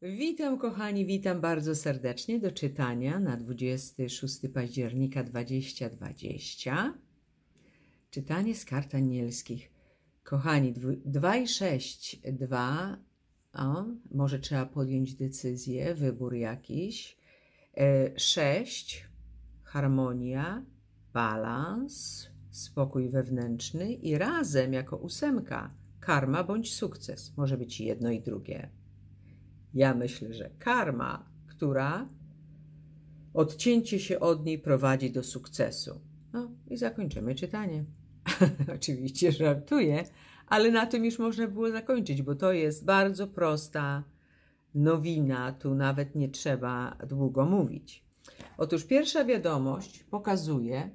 Witam kochani, witam bardzo serdecznie do czytania na 26 października 2020. Czytanie z kart anielskich. Kochani, 2 i 6, 2, może trzeba podjąć decyzję, wybór jakiś. 6, harmonia, balans, spokój wewnętrzny i razem jako 8, karma bądź sukces. Może być jedno i drugie. Ja myślę, że karma, która odcięcie się od niej prowadzi do sukcesu. No i zakończymy czytanie. Oczywiście żartuję, ale na tym już można było zakończyć, bo to jest bardzo prosta nowina, tu nawet nie trzeba długo mówić. Otóż pierwsza wiadomość pokazuje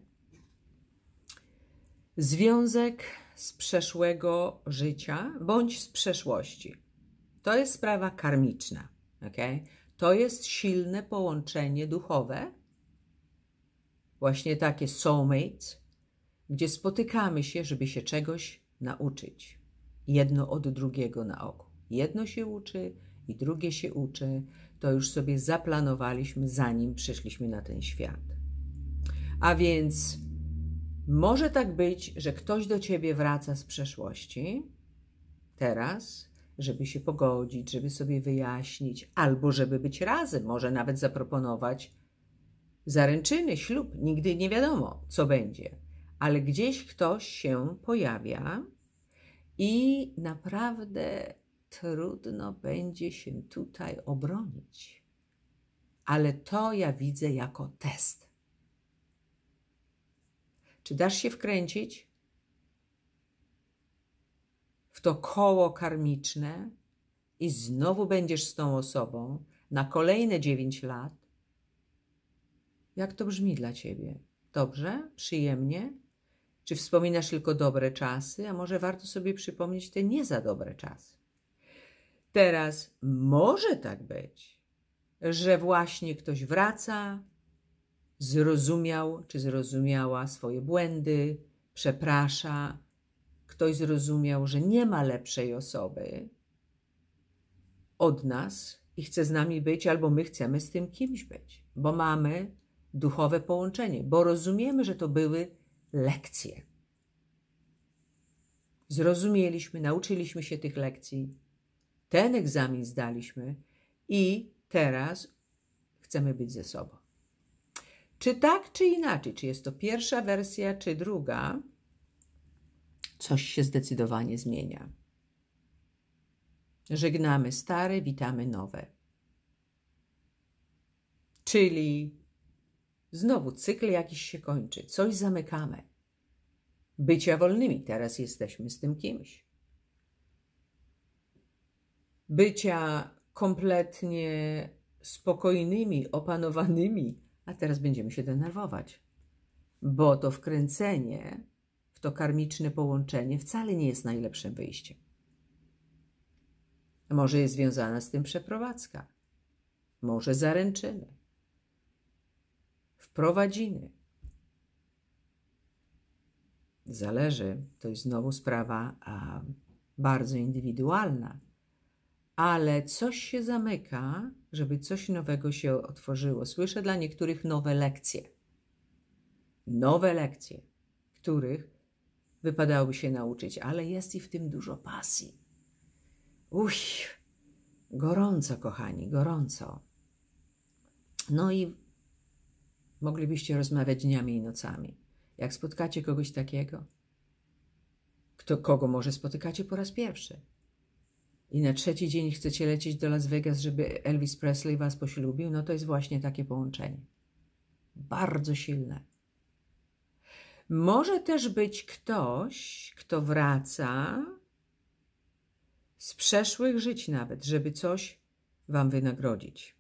związek z przeszłego życia bądź z przeszłości. To jest sprawa karmiczna, okay? To jest silne połączenie duchowe, właśnie takie soulmates, gdzie spotykamy się, żeby się czegoś nauczyć. Jedno od drugiego na oko. Jedno się uczy i drugie się uczy. To już sobie zaplanowaliśmy, zanim przyszliśmy na ten świat. A więc może tak być, że ktoś do ciebie wraca z przeszłości teraz, żeby się pogodzić, żeby sobie wyjaśnić, albo żeby być razem, może nawet zaproponować zaręczyny, ślub. Nigdy nie wiadomo, co będzie. Ale gdzieś ktoś się pojawia i naprawdę trudno będzie się tutaj obronić. Ale to ja widzę jako test. Czy dasz się wkręcić w to koło karmiczne i znowu będziesz z tą osobą na kolejne 9 lat? Jak to brzmi dla ciebie? Dobrze? Przyjemnie? Czy wspominasz tylko dobre czasy? A może warto sobie przypomnieć te nie za dobre czasy? Teraz może tak być, że właśnie ktoś wraca, zrozumiał czy zrozumiała swoje błędy, przeprasza. Ktoś zrozumiał, że nie ma lepszej osoby od nas i chce z nami być, albo my chcemy z tym kimś być, bo mamy duchowe połączenie, bo rozumiemy, że to były lekcje. Zrozumieliśmy, nauczyliśmy się tych lekcji, ten egzamin zdaliśmy i teraz chcemy być ze sobą. Czy tak, czy inaczej, czy jest to pierwsza wersja, czy druga, coś się zdecydowanie zmienia. Żegnamy stare, witamy nowe. Czyli znowu cykl jakiś się kończy, coś zamykamy. Bycia wolnymi, teraz jesteśmy z tym kimś. Bycia kompletnie spokojnymi, opanowanymi, a teraz będziemy się denerwować, bo to wkręcenie w to karmiczne połączenie wcale nie jest najlepszym wyjściem. Może jest związana z tym przeprowadzka, może zaręczyny, wprowadziny. Zależy, to jest znowu sprawa bardzo indywidualna, ale coś się zamyka, żeby coś nowego się otworzyło. Słyszę dla niektórych nowe lekcje, których wypadałoby się nauczyć, ale jest i w tym dużo pasji. Gorąco, kochani, gorąco. No i moglibyście rozmawiać dniami i nocami. Jak spotkacie kogoś takiego, kogo może spotykacie po raz pierwszy i na 3. dzień chcecie lecieć do Las Vegas, żeby Elvis Presley was poślubił, no to jest właśnie takie połączenie. Bardzo silne. Może też być ktoś, kto wraca z przeszłych żyć nawet, żeby coś wam wynagrodzić.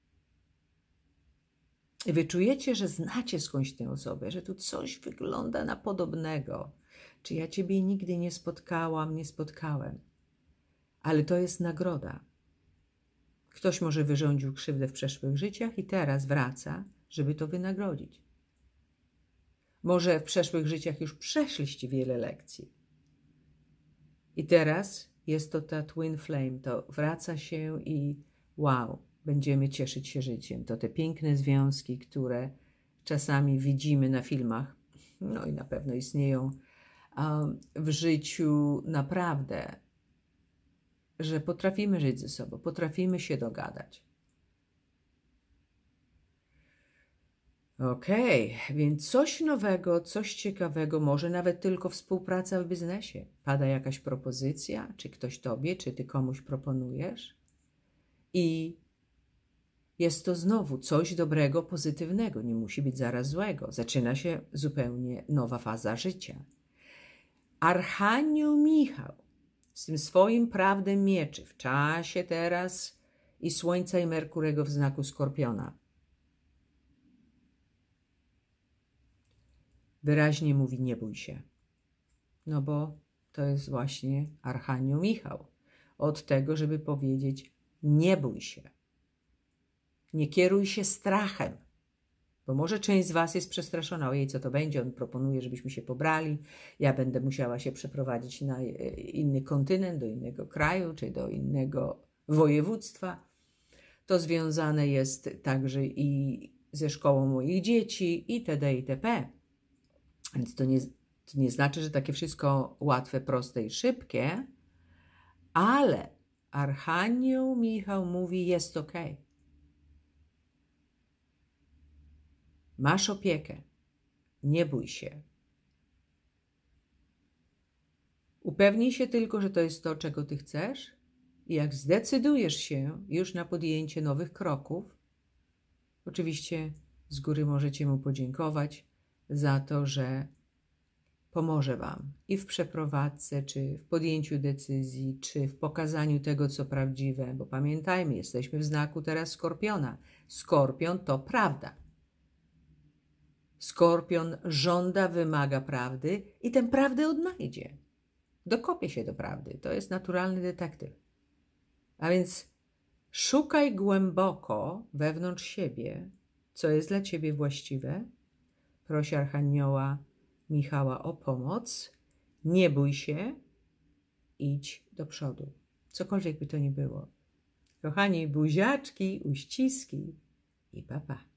I wy czujecie, że znacie skądś tę osobę, że tu coś wygląda na podobnego. Czy ja ciebie nigdy nie spotkałem. Ale to jest nagroda. Ktoś może wyrządził krzywdę w przeszłych życiach i teraz wraca, żeby to wynagrodzić. Może w przeszłych życiach już przeszliście wiele lekcji. I teraz jest to ta twin flame, to wraca się i wow, będziemy cieszyć się życiem. To te piękne związki, które czasami widzimy na filmach, no i na pewno istnieją w życiu naprawdę, że potrafimy żyć ze sobą, potrafimy się dogadać. Okej, więc coś nowego, coś ciekawego, może nawet tylko współpraca w biznesie. Pada jakaś propozycja, czy ktoś tobie, czy ty komuś proponujesz i jest to znowu coś dobrego, pozytywnego, nie musi być zaraz złego. Zaczyna się zupełnie nowa faza życia. Archanioł Michał z tym swoim prawdem mieczy w czasie teraz i Słońca i Merkurego w znaku Skorpiona wyraźnie mówi: nie bój się. No bo to jest właśnie Archanioł Michał. Od tego, żeby powiedzieć: nie bój się. Nie kieruj się strachem. Bo może część z was jest przestraszona. Ojej, co to będzie? On proponuje, żebyśmy się pobrali. Ja będę musiała się przeprowadzić na inny kontynent, do innego kraju, czy do innego województwa. To związane jest także i ze szkołą moich dzieci itd. itp. Więc to nie znaczy, że takie wszystko łatwe, proste i szybkie, ale Archanioł Michał mówi: jest ok. Masz opiekę. Nie bój się. Upewnij się tylko, że to jest to, czego ty chcesz, i jak zdecydujesz się już na podjęcie nowych kroków, oczywiście z góry możecie mu podziękować za to, że pomoże wam i w przeprowadzce, czy w podjęciu decyzji, czy w pokazaniu tego, co prawdziwe, bo pamiętajmy, jesteśmy w znaku teraz Skorpiona. Skorpion to prawda. Skorpion żąda, wymaga prawdy i tę prawdę odnajdzie. Dokopie się do prawdy. To jest naturalny detektyw. A więc szukaj głęboko wewnątrz siebie, co jest dla ciebie właściwe. Proś Archanioła Michała o pomoc. Nie bój się. Idź do przodu. Cokolwiek by to nie było. Kochani, buziaczki, uściski i pa, pa.